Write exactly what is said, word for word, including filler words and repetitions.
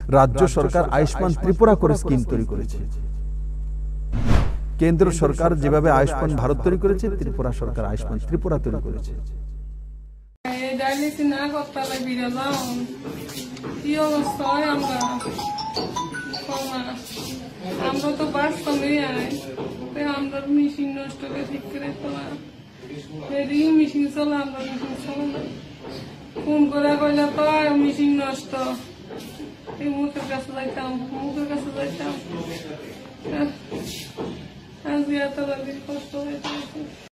রাজ্য সরকার আয়ুষ্মান ত্রিপুরা করে স্কিম তৈরি করেছে। কেন্দ্র সরকার যেভাবে আয়ুষ্মান ভারত তৈরি করেছে, ত্রিপুরা সরকার আয়ুষ্মান ত্রিপুরা তৈরি করেছে। আমরা তো বাস্তবে আমরা মেশিন নষ্ট করে ঠিক করে তোলা মেশিন চলা, আমরা মেশিন চলা না। ফোন করে কইলে তো মেশিন নষ্ট, এই মুখের কাছে যাইতাম, মুখের কাছে যাইতাম, আজকে এত কষ্ট হয়েছে।